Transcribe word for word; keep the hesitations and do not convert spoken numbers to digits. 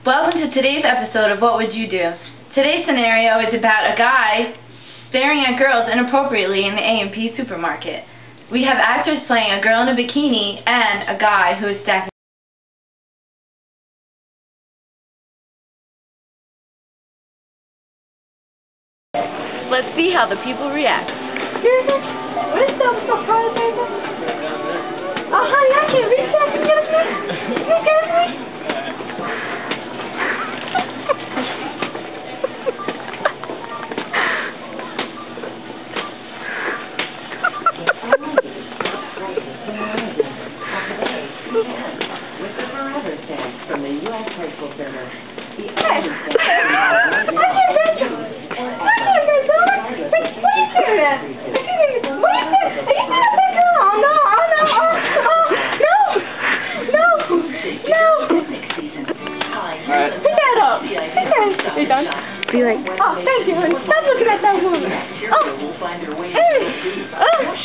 Welcome to today's episode of What Would You Do? Today's scenario is about a guy staring at girls inappropriately in the A and P supermarket. We have actors playing a girl in a bikini and a guy who is stacking. Let's see how the people react. What is that surprise, baby? Oh, honey, I can't reach that. You get me? You get me? With the Forever stamp from the U S Postal Service. The I can't reach it. I can't reach it. What are you doing? What are you doing? What are you doing? Are you doing that? Oh, no. Oh, no. Oh, oh. No. No. No. Alright. Pick that up. Pick that. Are you done? Be like, oh, thank you, honey. Stop looking at that woman. Oh. Hey. Oh.